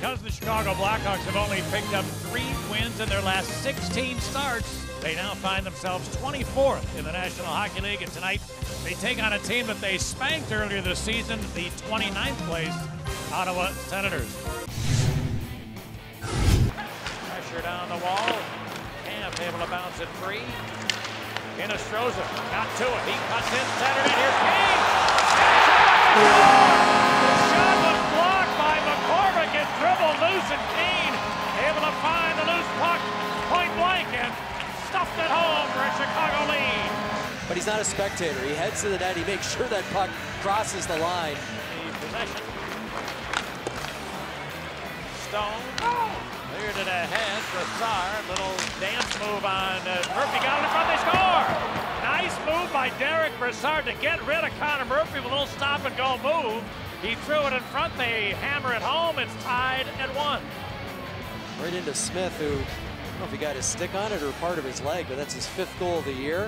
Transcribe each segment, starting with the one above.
Because the Chicago Blackhawks have only picked up 3 wins in their last 16 starts, they now find themselves 24th in the National Hockey League. And tonight, they take on a team that they spanked earlier this season, the 29th place Ottawa Senators. Pressure down the wall. Camp able to bounce it free. Inostroza got to it. He cuts in center, and here's Kane. The shot was blocked by McCormick and dribbled loose, and Kane able to find the loose puck point blank and stuffed it home for a Chicago lead. But he's not a spectator. He heads to the net. He makes sure that puck crosses the line. The possession. Stone. Cleared it ahead. Brassard. Little dance move on Murphy. Got it in front. They score. Nice move by Derek Brassard to get rid of Connor Murphy with a little stop and go move. He threw it in front. They hammer it home. It's tied at 1. Right into Smith, who, I don't know if he got his stick on it or part of his leg, but that's his 5th goal of the year.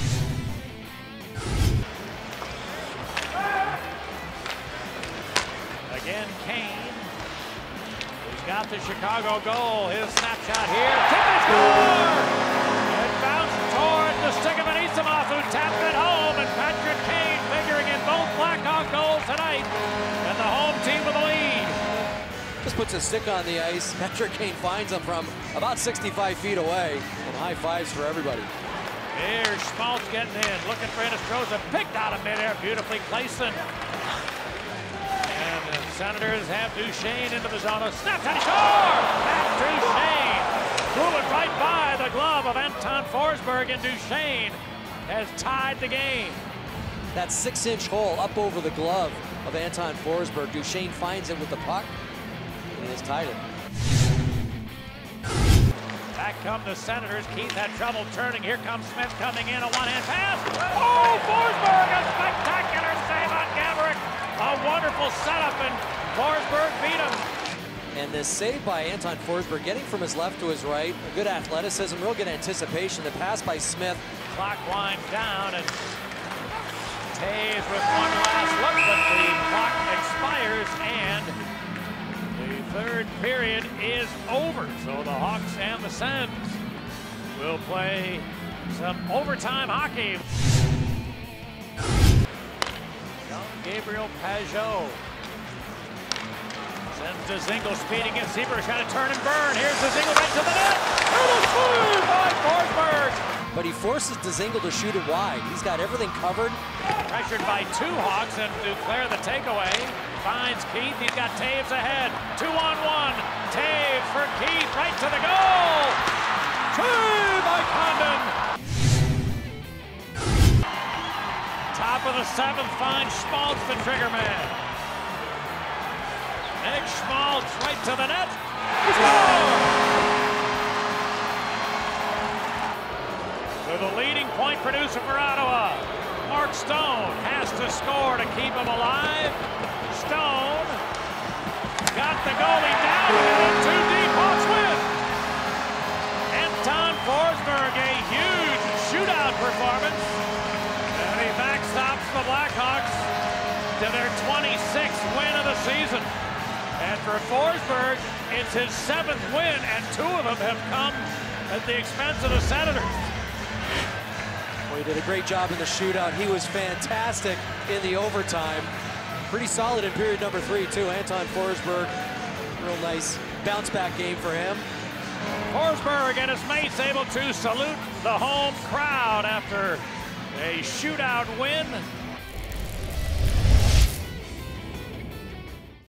Again, Kane. He's got the Chicago goal. His snapshot here. Kick and score! It bounced toward the stick of Anisimov, who tapped it home, and Patrick Kane figuring in both Blackhawk goals tonight, and the home team with the lead. Just puts a stick on the ice. Patrick Kane finds him from about 65 feet away, and high fives for everybody. Here's Schmaltz getting in, looking for Inostroza, picked out of midair, beautifully placed. And the Senators have Duchesne into the zone. Snapshot, he scores! Matt Duchesne threw it right by the glove of Anton Forsberg, and Duchesne has tied the game. That 6-inch hole up over the glove of Anton Forsberg. Duchesne finds it with the puck, and he has tied it. Back come the Senators. Keith had trouble turning. Here comes Smith coming in, a one-hand pass. Oh, Forsberg, a spectacular save on Gaborik. A wonderful setup, and Forsberg beat him. And this save by Anton Forsberg, getting from his left to his right, a good athleticism, real good anticipation. The pass by Smith. Clock winds down, and Taves with one last look, but the clock expires, and the 3rd period is over. So the Hawks and the Sens will play some overtime hockey. Gabriel Pajot sends Dzingel speeding in. Seaberg's got to turn and burn. Here's Dzingel right to the net. Little by Forsberg. But he forces Dzingel to shoot it wide. He's got everything covered. Pressured by 2 Hawks, and Duclair the takeaway. Finds Keith. He's got Taves ahead. 2-on-1. Taves for Keith right to the goal. 2 by Condon. Top of the 7th finds Schmaltz, the trigger man. Nick Schmaltz right to the net. Score! So the leading point producer for Ottawa, Mark Stone, has to score to keep him alive. Stone got the goalie down, and 2 deep. Hawks win. Anton Forsberg, a huge shootout performance. And he backstops the Blackhawks to their 26th win of the season. And for Forsberg, it's his 7th win, and 2 of them have come at the expense of the Senators. Well, he did a great job in the shootout. He was fantastic in the overtime. Pretty solid in period number 3, too. Anton Forsberg, real nice bounce-back game for him. Forsberg and his mates able to salute the home crowd after a shootout win.